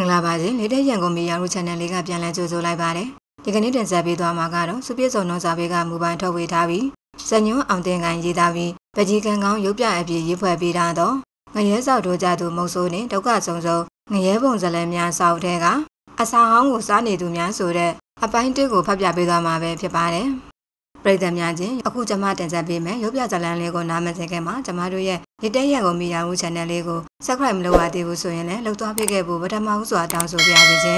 ္ဂလာပါရှင်လေတဲ့ရန်ကုန်မီယာရု channel လေးကပြန်လည်ကြိုဆိုလိုက်ပါတယ်ဒီကနေ့တင်ဆက်ပေးသွားမှာကတော့စုပြည့်စုံနှုံးစာပေကမူပိုင်ထုတ်ဝေထားပြီးဇညွန်းအောင်တင်ကိုင်းရေးသားပြီးပကြီးကံကောင်းရုပ်ပြအပြည့်ရေးဖွဲ့ပေးထားတော့ငရဲဆောက်တို့ကြသူမုတ်ဆိုးနဲ့ဒုက္ခဆုံးဆုံးငရဲပုံဇလံများဆောက်တဲ့ကအစာဟောင်းကိုစားနေသူများဆိုတဲ့အပိုင်းတစ်ကိုဖတ်ပြပေးသွားမှာပဲဖြစ်ပါတယ်ပရိသတ်များချင်းအခုကျွန်မတင်ဆက်ပေးမယ်ရုပ်ပြဇလံလေးကိုနားမစင်ခင်မှာကျွန်မတို့ရဲ့ဒီတဲ့ရန်ကုန်မီယာရု channel လေးကို subscribe မလုပ်ရသေးဘူးဆိုရင်လည်းလုပ်သွားပေးခဲ့ဖို့ပထမဦးစွာတောင်းဆိုပါရစေ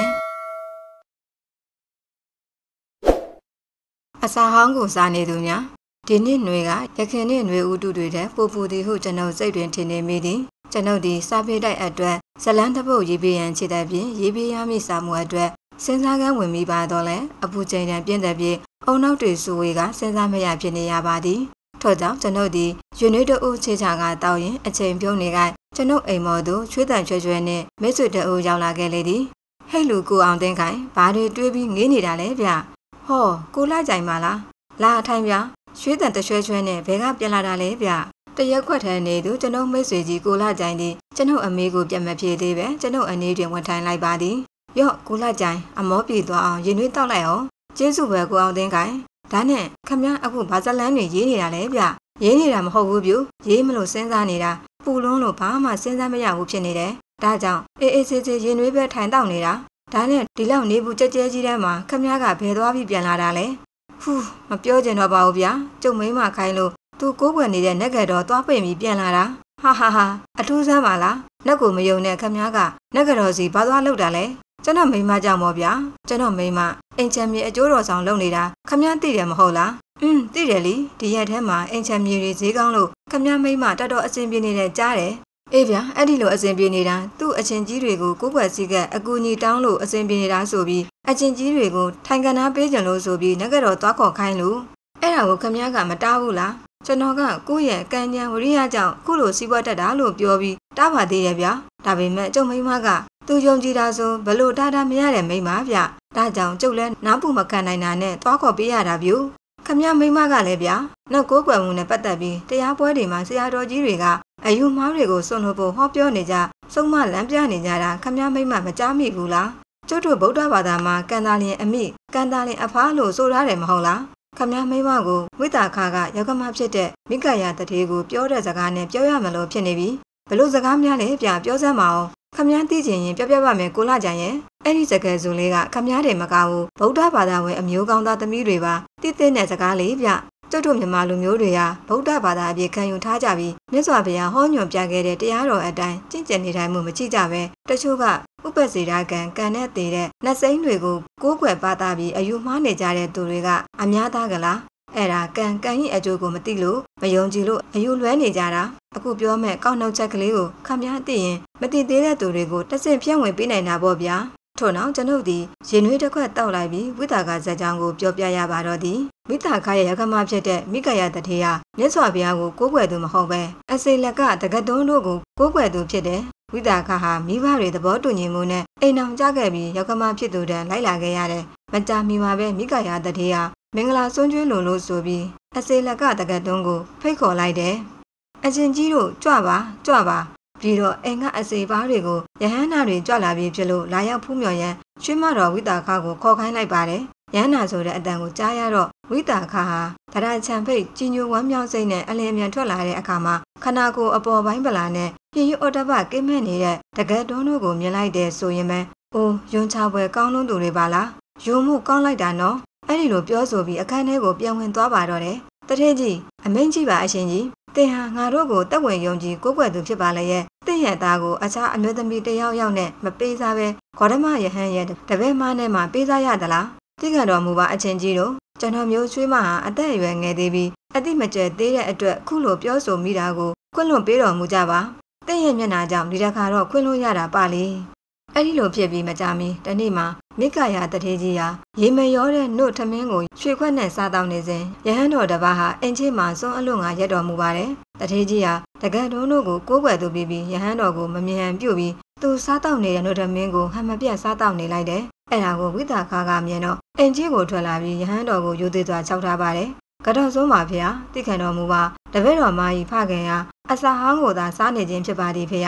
အစာဟောင်းကိုစားနေသူများဒီနှစ်ຫນွေကရခင်နှစ်ຫນွေဥတုတွေတဲ့ပူပူသည်ဟုကျွန်ုပ်စိတ်တွင်ထင်နေမိသည်ကျွန်ုပ်ဒီစားပေးတိုက်အတွက်ဇလန်းတစ်ပုတ်ရေးပေးရန်ခြေတဲ့ပြင်ရေးပေးရမည့်စာမှုအတွက်စဉ်းစားကန်းဝင်မိပါတော့လဲအပူချိန်တန်ပြင်းတဲ့ပြင်အုံနောက်တွေစုဝေးကစဉ်းစားမရဖြစ်နေရပါသည်ထို့ကြောင့်ကျွန်ုပ်ဒီရွှေနှွေးတအုပ်ချေချာကတောက်ရင်အချိန်ပြုံးနေကကျွန်ုပ်အိမ်မော်သူချွေးတန်ချွဲချွဲနဲ့မိတ်ဆွေတအုပ်ရောက်လာခဲ့လေသည်ဟဲ့လူကိုအောင်သိန်းခိုင်ဘာတွေတွေးပြီးငေးနေတာလဲဗျဟောကိုလိုက်ကြိုင်ပါလားလာအထိုင်ဗျရွှေတန်တချွဲချွဲနဲ့ဘဲကပြန်လာတာလဲဗျတရက်ခွက်ထဲနေသူကျွန်ုပ်မိတ်ဆွေကြီးကိုလာကြိုင်သည်ကျွန်ုပ်အမေကိုပြတ်မပြေသေးပဲကျွန်ုပ်အနေတွင်ဝန်ထိုင်လိုက်ပါသည်ရော့ကိုလာကြိုင်အမောပြေသွားအောင်ရင်နှွေးတောက်လိုက်အောင်ကျေးဇူးပဲကိုအောင်သိန်းခိုင်ဒါနဲ့ခမည်းအခုဘာဇလန်းတွေရေးနေတာလဲဗျရေးနေတာမဟုတ်ဘူးပြူရေးမလို့စဉ်းစားနေတာပူလုံးလို့ဘာမှစဉ်းစားမရဘူးဖြစ်နေတယ်ဒါကြောင့်အေးအေးဆေးဆေးရင်နှွေးပဲထိုင်တောက်နေတာဒါနဲ့ဒီလောက်နေဘူးကြဲကြဲကြီးထဲမှာခမည်းကဘယ်သွားပြီးပြန်လာတာလဲဟူးမပြောချင်တော့ပါဘူးဗျာကျုပ်မိမခိုင်းလို့သူကိုးကွယ်နေတဲ့နက်ကတော့သွားပိတ်ပြီးပြန်လာတာဟာအထူးဆန်းပါလားနက်ကိုမယုံတဲ့ခမည်းကနက်ကတော့စီဘာသွားလောက်တာလဲကျွန်တော်မိမကြောင့်မော်ဗျာကျွန်တော်မိမအိမ်ချမ်းမြေအကျိုးတော်ဆောင်လုပ်နေတာခမည်းသိတယ်မဟုတ်လားသိတယ်လीဒီရက်ထဲမှာအိမ်ချမ်းမြေတွေဈေးကောင်းလို့ခမည်းမိမတော်တော်အဆင်ပြေနေတဲ့ကြားတယ်အေးဗျာအဲ့ဒီလိုအဆင်ပြေနေတာသူ့အချင်းကြီးတွေကိုကိုးကွယ်စီကအကူအညီတောင်းလို့အဆင်ပြေနေတာဆိုပြီးအချင်းကြီးတွေကိုထိုင်ကနာပေးကြလို့ဆိုပြီးငကတော့သွားခေါ်ခိုင်းလို့အဲ့ဒါကိုခမည်းကမတားဘူးလားကျွန်တော်ကကိုယ့်ရဲ့ကံဉာဏ်ဝရိယကြောင့်ခုလိုစီးပွားတက်တာလို့ပြောပြီးတားပါသေးရဲ့ဗျာဒါပေမဲ့ကျုပ်မိမကသူယုံကြည်တာဆိုဘလို့တားမရတဲ့မိမဗျဒါကြောင့်ကျုပ်လဲနားပူမခံနိုင်တာနဲ့သွားခေါ်ပေးရတာဗျခမည်းမိမကလည်းဗျာနောက်ကိုးကွယ်မှုနဲ့ပတ်သက်ပြီးတရားပွဲတွေမှာဆရာတော်ကြီးတွေကအယူမှားတွေကိုစွန့်လို့ဖို့ဟောပြောနေကြစုံမလမ်းပြနေကြတာခမည်းမိမမကြားမိဘူးလားကျုပ်တို့ဗုဒ္ဓဘာသာမှာကံသားလျင်အမိကံသားလျင်အဖားလို့ဆိုထားတယ်မဟုတ်လားခမည်းမိမကိုဝိတာခါကယောဂမဖြစ်တဲ့မိဂယာတထေကိုပြောတဲ့စကားနဲ့ပြောရမလို့ဖြစ်နေပြီဘလို့စကားများလဲပြပြောစမ်းပါအောင်ခမည်းသိချင်ရင်ပြောပြပါမယ်ကိုလာကြရဲ့အဲ့ဒီစကားစုလေးကခမည်းတယ်မကဘူးဗုဒ္ဓဘာသာဝင်အမျိုးကောင်းသားသမီးတွေပါတည်တဲ့စကားလေးပြကျုပ်တို့မြန်မာလူမျိုးတွေဟာဗုဒ္ဓဘာသာအပြည့်ခံယူထားကြပြီးမြတ်စွာဘုရားဟောညွှန်ပြခဲ့တဲ့တရားတော်အတိုင်းကျင့်ကြံနေတိုင်းမှုမချိကြပဲတချို့ကဥပ္ပစေရာကံနဲ့တည်တဲ့နှစိမ့်တွေကိုကိုးကွယ်ပါတာပြီးအယူမှားနေကြတဲ့သူတွေကအများသားကလားအဲ့ဒါကံရဲ့အကျိုးကိုမသိလို့မယုံကြည်လို့အယူလွဲနေကြတာအခုပြောမဲ့ကောက်နှုတ်ချက်ကလေးကိုခမည်းသိရင်မသိသေးတဲ့သူတွေကိုတဆင့်ဖြန့်ဝေပေးနိုင်တာပေါ့ဗျာထို့နောက်ကျွန်ုပ်ဒီရင်နွေးတစ်ခွက်တောက်လိုက်ပြီးဝိတာကဇက်ကြောင်းကိုပြောပြရပါတော့သည်မိတာခရဲ့ရကမဖြစ်တဲ့မိဂယာတထေဟာမြတ်စွာဘုရားကိုကိုးကွယ်သူမဟုတ်ပဲအစိလက်ကတကတုံးတို့ကိုကိုးကွယ်သူဖြစ်တဲ့ဝိတာခဟာမိဘတွေသဘောတူညီမှုနဲ့အိမ်အောင်ကြခဲ့ပြီးရကမဖြစ်သူတန်းလိုက်လာခဲ့ရတယ်မကြာမီမှာပဲမိဂယာတထေဟာမင်္ဂလာစွန့်ကျွေးလို့ဆိုပြီးအစိလက်ကတကတုံးကိုဖိတ်ခေါ်လိုက်တယ်အချင်းကြီးတို့ကြွပါပြီးတော့အိမ်ကအစေပါတွေကိုယဟန္တာတွေကြွလာပြီးဖြစ်လို့လာရောက်ဖူးမြော်ရန်ရွှေမတော်ဝိတာခကိုခေါ်ခိုင်းလိုက်ပါတယ်ယဟန္တာဆိုတဲ့အတန်ကိုကြားရတော့ဝိတာခဟာတရချံဖိတ်ကြီးညိုဝမ်းမြောက်စိတ်နဲ့အလင်းအမြန်ထွက်လာတဲ့အခါမှာခနာကိုအပေါ်ပိုင်းပလာနဲ့ပြည့်ရအော်တပကိမဲ့နေတဲ့တကက်တွန်းတို့ကိုမြင်လိုက်တယ်ဆိုရင်ပဲအိုးယွန်းချပွဲကောင်းလုံးသူတွေပါလားယုံမှုကောင်းလိုက်တာနော်အဲ့ဒီလိုပြောဆိုပြီးအခန်းထဲကိုပြန်ဝင်သွားပါတော့တယ်တထည့်ကြီးအမိန့်ကြီးပါအရှင်ကြီးတင်ဟာငါတို့ကိုတက်ဝင်ယုံကြည်ကိုးကွယ်သူဖြစ်ပါလေရဲ့တင့်ရဲ့သားကိုအခြားအမျိုးသမီးတယောက်နဲ့မပေးစားပဲဂေါတမယဟန်ရဲ့တပည့်မနဲ့မှပေးစားရသလားသိကြတော်မူပါအချင်းကြီးတို့ကျွန်တော်မျိုးချွေးမဟာအသက်အရွယ်ငယ်သေးပြီးအတိမကျဲသေးတဲ့အတွက်ခုလိုပြောဆိုမိတာကိုခွင့်လွှတ်ပေးတော်မူကြပါတင့်ရဲ့မျက်နှာကြောင့်ဒီတစ်ခါတော့ခွင့်လွှတ်ရတာပါလေအဲ့ဒီလိုဖြစ်ပြီးမကြမီတနေ့မှာမိဂယာတထေကြီးဟာရေမရောတဲ့နှုတ်ထမင်းကိုရွှေခွက်နဲ့စားတောင်းနေစဉ်ယဟန်တော်တစ်ပါးဟာအင်ကြီးမှာစွန်းအလွန်ငါရက်တော်မူပါတယ်တထေကြီးဟာတကယ်တော်တို့ကိုကိုးကွယ်သူပြီးယဟန်တော်ကိုမမြင်ဟန်ပြုတ်ပြီးသူစားတောင်းနေတဲ့နှုတ်ထမင်းကိုဟန်မပြတ်စားတောင်းနေလိုက်တယ်အဲ့ဒါကိုဝိတာခါကမြင်တော့အင်ကြီးကိုထွက်လာပြီးယဟန်တော်ကိုယူသေးစွာခြောက်ထားပါတယ်ကတော့ဆုံးပါဖေဟာသိခံတော်မူပါတပည့်တော်မကြီးဖခင်ဟာအစာဟောင်းကိုသာစားနေခြင်းဖြစ်ပါသည်ဖေဟာ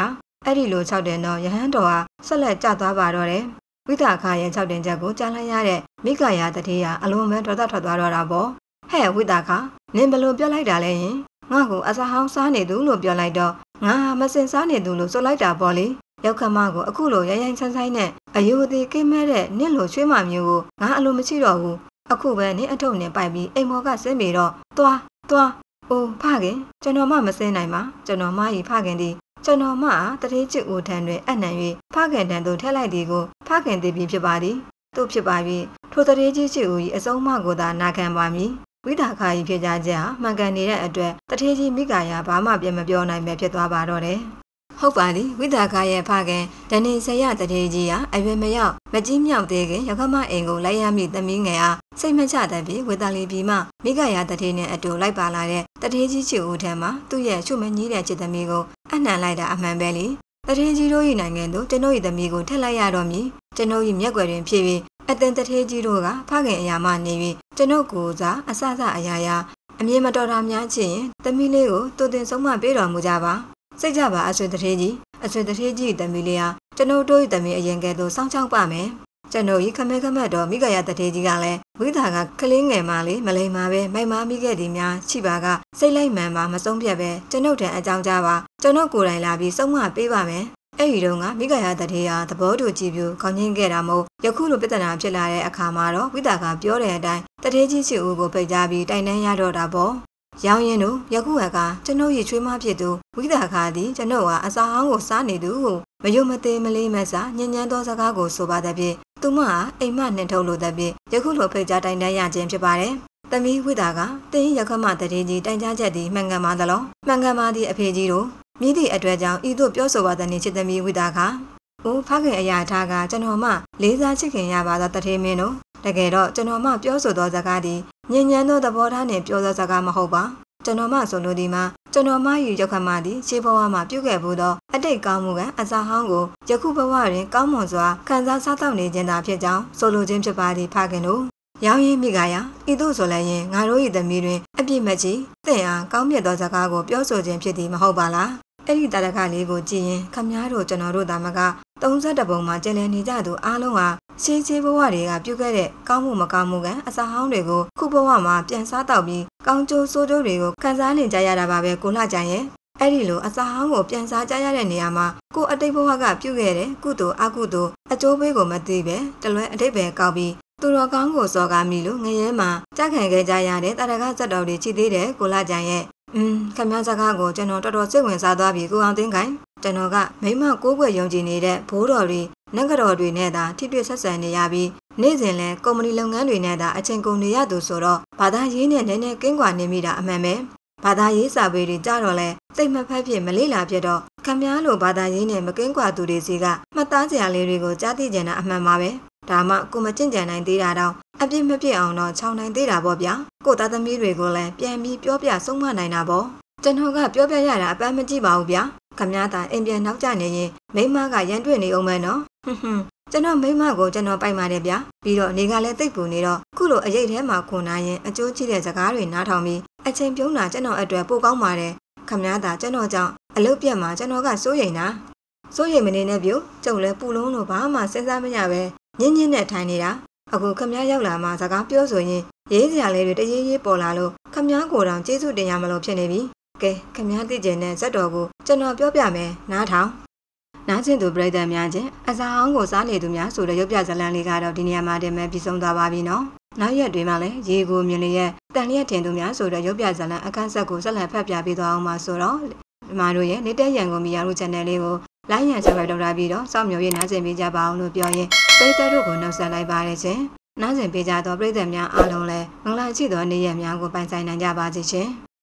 အဲ့ဒီလို6တင်တော့ယဟန်တော်ဟာဆက်လက်ကျသွားပါတော့တယ်ဝိသခရဲ့6တင်ချက်ကိုကြားလိုက်ရတဲ့မိဂယာတတိယအလုံးမဲတော်ထွက်သွားတော့တာပေါ့ဟဲ့ဝိသခနင်ဘလို့ပြောလိုက်တာလဲယင်ငါ့ကိုအစာဟောင်းစားနေသူလို့ပြောလိုက်တော့ငါမစင်စားနေသူလို့ဆိုလိုက်တာပေါ့လေရောက်ခမကိုအခုလိုရိုင်းဆိုင်နဲ့အယိုသေးကိမဲတဲ့နင့်လိုချွေးမမျိုးကိုငါအလိုမရှိတော့ဘူးအခုပဲနင့်အထုပ်နဲ့ပိုက်ပြီးအိမ်မော်ကဆင်းပြီးတော့သွားအိုးဖခင်ကျွန်တော်မှမစင်းနိုင်ပါကျွန်တော်မကြီးဖခင်ဒီကျွန်တော်မှတတိချစ်ဦးထံတွင်အနှံ၍ဖခင်တန်သို့ထက်လိုက်သည်ကိုဖခင်သိပြီးဖြစ်ပါသည်သူဖြစ်ပါပြီထိုတတိချစ်ဦး၏အစုံမကိုသာနာခံပါမည်ဝိသခာကြီးဖြစ်ကြခြင်းမှန်ကန်နေတဲ့အတွက်တထေးကြီးမိဂယာဘာမှပြန်မပြောနိုင်ပဲဖြစ်သွားပါတော့တယ်ဟုတ်ပါသည်ဝိသခာရဲ့ဖခင်ဒဏိဆရတထေးကြီးဟာအရွယ်မရောက်မကြီးမြောက်သေးခင်ရခမအိမ်ကိုလိုက်ရမိသမီးငယ်အားစိတ်မချတတ်ပြီးဝေတာလီပြည်မှမိဂယာတထေးနဲ့အတူလိုက်ပါလာတဲ့တထေးကြီးချစ်ဦးထံမှာသူ့ရဲ့ရှုမကြီးတဲ့ချစ်သမီးကိုအနှံလိုက်တာအမှန်ပဲလေတထေးကြီးတို့၏နိုင်ငံသို့ကျွန်ုပ်၏သမီးကိုထက်လိုက်ရတော့မည်ကျွန်ုပ်၏မျက်ွယ်တွင်ဖြစ်ပြီးအသင်တထေးကြီးတို့ကဖခင်အရာမှနေပြီးကျွန်ုပ်ကိုစားအဆအအရာရာအမြင်မတော်တာများချင်ရင်သမီးလေးကိုတူတင်ဆုံးမပေးတော်မူကြပါစိတ်ကြပါအဆွေတထေးကြီးသမီးလေးဟာကျွန်ုပ်တို့၏သမီးအရင်ကဲ့သို့စောင့်ချောက်ပါမယ်ကျွန်ုပ်၏ခမဲတော်မိဂယာတထေးကြီးကလည်းဝိသာကကလေးငယ်မလေးမလိမ္မာပဲမိုက်မာမိခဲ့သည်များရှိပါကစိတ်လိုက်မှန်ပါမဆုံးဖြတ်ပဲကျွန်ုပ်တန်အကြောင်းကြားပါကျွန်ုပ်ကိုယ်တိုင်လာပြီးဆုံးမပေးပါမယ်အဲ့ဒီတော့ကမိဂယာတထေးဟာသဘောတူကြည့်ပြခေါင်းငင်းခဲ့တာမို့ယခုလိုပြဿနာဖြစ်လာတဲ့အခါမှာတော့ဝိသာကပြောတဲ့အတိုင်းတထေးကြီးချစ်ဦးကိုဖိတ်ကြားပြီးတိုင်တန်းရတော့တာပေါ့ရောင်းရင်တို့ယခုကကျွန်ုပ်ရဲ့ချွေးမဖြစ်သူဝိသာခါသည်ကျွန်ုပ်ဟာအစာဟောင်းကိုစားနေသူကိုမယုံမသေးမလေးမဆာညဉ့်ညမ်းသောစကားကိုဆိုပါတဲ့ဖြင့်သူမဟာအိမ်မနှင်ထုတ်လို့တဲ့ဖြင့်ယခုလိုဖိတ်ကြားတိုင်တန်းရခြင်းဖြစ်ပါတယ်။သမီးဝိသာကတင်းရခမတရေကြီးတိုင်ကြားချက်သည်မှန်ကန်ပါသလား။မှန်ကန်ပါသည့်အဖေကြီးတို့မြည်သည့်အတွက်ကြောင့်ဤသို့ပြောဆိုပါတဲ့ချစ်သမီးဝိသာကအိုးဖခင်အရာထားကကျွန်တော်မှလေးစားချစ်ခင်ရပါသောတထေးမင်းတို့တကယ်တော့ကျွန်တော်မှပြောဆိုသောစကားသည်ညဉ့်ညမ်းသောသဘောထားနှင့်ပြောသောစကားမဟုတ်ပါကျွန်တော်မှဆိုလိုဒီမှာကျွန်တော်မှယူရောက်ခမသည်ခြေဘဝမှာပြုခဲ့ဘူးသောအတိတ်ကောင်းမှုကအစာဟောင်းကိုယခုဘဝတွင်ကောင်းမွန်စွာခံစားစားသောက်နေခြင်းသာဖြစ်ကြောင်းဆိုလိုခြင်းဖြစ်ပါသည်ဖခင်တို့ရောင်းရင်းမိကရာဤသို့ဆိုလည်းရင်ငါတို့၏သမီးတွင်အပြစ်မကြီးသင်အားကောင်းမြတ်သောစကားကိုပြောဆိုခြင်းဖြစ်သည်မဟုတ်ပါလားအဲ့ဒီတာရကလေးကိုကြည့်ရင်ခမည်းတော်ကျွန်တော်တို့သာမက32ပုံမှာကျန်လည်နေကြသူအားလုံးဟာရှေးဘဝတွေကပြုခဲ့တဲ့ကောင်းမှုမကောင်းမှုကအစာဟောင်းတွေကိုခုဘဝမှာပြန်စားတော့ပြီးကောင်းကျိုးဆိုးကျိုးတွေကိုခံစားနေကြရတာပါပဲကိုလှကြရဲ့အဲ့ဒီလိုအစာဟောင်းကိုပြန်စားကြရတဲ့နေရာမှာကိုအတိတ်ဘဝကပြုခဲ့တဲ့ကုသိုလ်အကုသိုလ်အကျိုးပေးကိုမသိပဲတလွဲအတိတ်ပဲကောက်ပြီးသူတော်ကောင်းကိုစော်ကားမိလို့ငရဲမှာကြခံခဲ့ကြရတဲ့တာရကဇက်တော်တွေချီသေးတယ်ကိုလှကြရဲ့ခမည်းစကားကိုကျွန်တော်တော်တော်စိတ်ဝင်စားသွားပြီကိုအောင်သိန်းခိုင်ကျွန်တော်ကမိမကိုးကွယ်ယုံကြည်နေတဲ့ဘိုးတော်တွေနတ်ကတော်တွေနဲ့သာထိတွေ့ဆက်ဆံနေရပြီးနေ့စဉ်လဲကုမ္ပဏီလုပ်ငန်းတွေနဲ့သာအချိန်ကုန်နေရသူဆိုတော့ဘာသာရေးနဲ့နည်းနည်းကင်းကွာနေမိတာအမှန်ပဲဘာသာရေးစာပေတွေကြတော့လဲစိတ်မဖက်ဖြစ်မလေးလာဖြစ်တော့ခမည်းလိုဘာသာရေးနဲ့မကင်းကွာသူတွေစီကမှတ်သားစရာလေးတွေကိုကြားသိကြတာအမှန်ပါပဲဒါမှကိုမကျင့်ကြံနိုင်သေးတာတော့အပြစ်မပြစ်အောင်တော့ချောင်းနိုင်သေးတာပေါ့ဗျာကိုသားသမီးတွေကိုလည်းပြန်ပြီးပြောပြဆုံးမနိုင်တာပေါ့ကျွန်တော်ကပြောပြရတာအပန်းမကြည့်ပါဘူးဗျာခမည်းသားအိမ်ပြန်နောက်ကျနေရင်မိမကရန်တွေ့နေအောင်မယ်နော်ကျွန်တော်မိမကိုကျွန်တော်ပိုက်ပါတယ်ဗျာပြီးတော့နေကလည်းတိတ်ပူနေတော့ခုလိုအရေးထဲမှာခွန်နိုင်ရင်အကျိုးကြီးတဲ့စကားတွေနားထောင်ပြီးအချိန်ပြုံးတာကျွန်တော်အတွက်ပိုကောင်းပါတယ်ခမည်းသားကျွန်တော်ကြောင့်အလုပ်ပြတ်မှာကျွန်တော်ကစိုးရိမ်မနေနဲ့ပြုကျုပ်လည်းပူလုံးလို့ဘာမှစဉ်းစားမရပဲညင်းနဲ့ထိုင်နေတာအခုခမည်းရောက်လာမှစကားပြောဆိုရင်ရေးစရာလေးတွေတရေးရေးပေါ်လာလို့ခမည်းကိုယ်တော်ကျေးဇူးတင်ရမလို့ဖြစ်နေပြီကဲခမည်းသိကျင်တဲ့ဇက်တော်ကိုကျွန်တော်ပြောပြမယ်နားထောင်နားကျင်သူပရိသတ်များချင်းအစာအောင်ကိုစားနေသူများဆိုတဲ့ရုပ်ပြဇာတ်လမ်းလေးကတော့ဒီနေရာမှာတင်မဲ့ပြီးဆုံးသွားပါပြီနော်နောက်ရက်တွေမှာလည်းရေကိုမြင်လျက်တန်လျက်တင်သူများဆိုတဲ့ရုပ်ပြဇာတ်လမ်းအခန်းဆက်ကိုဆက်လက်ဖတ်ပြပေးသွားအောင်ပါဆိုတော့ဒီမှာတို့ရဲ့နေတဲ့ရန်ကုန်မီယာတို့ channel လေးကိုလိုက်ရန်ဆက်ပဲလုပ်ထားပြီးတော့စောင့်မျှော်ရနားကျင်ပေးကြပါအောင်လို့ပြောရင်ပရိသတ်တို့ကိုနှုတ်ဆက်လိုက်ပါတယ်ရှင်နားကျင်ပေးကြသောပရိသတ်များအားလုံးလည်းမင်္ဂလာရှိသောနေ့ရက်များကိုပိုင်ဆိုင်နိုင်ကြပါစေရှင်